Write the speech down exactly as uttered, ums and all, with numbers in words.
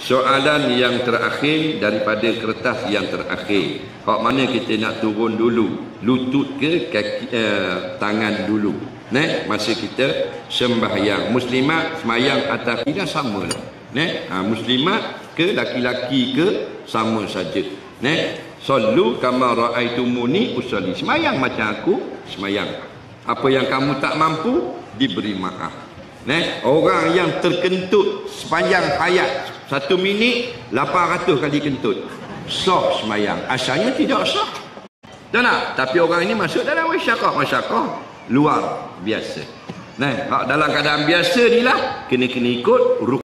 soalan yang terakhir daripada kertas yang terakhir. Kok mana kita nak turun dulu? Lutut ke kaki, eh, tangan dulu? Neh, masa kita sembahyang. Muslimat sembahyang atas kaki sama lah. Neh, ha, muslimat ke laki-laki ke sama saja. Neh, sallu kama raaitumuni usolli. Sembahyang macam aku sembahyang. Apa yang kamu tak mampu diberi maaf. Neh, orang yang terkentut sepanjang hayat satu minit lapan ratus kali kentut, sah sembahyang. Asalnya tidak sah. Tak nak? Tapi orang ini masuk dalam masyarakat masyarakat luar biasa. Nah, dalam keadaan biasa ni lah kena kena ikut rukun.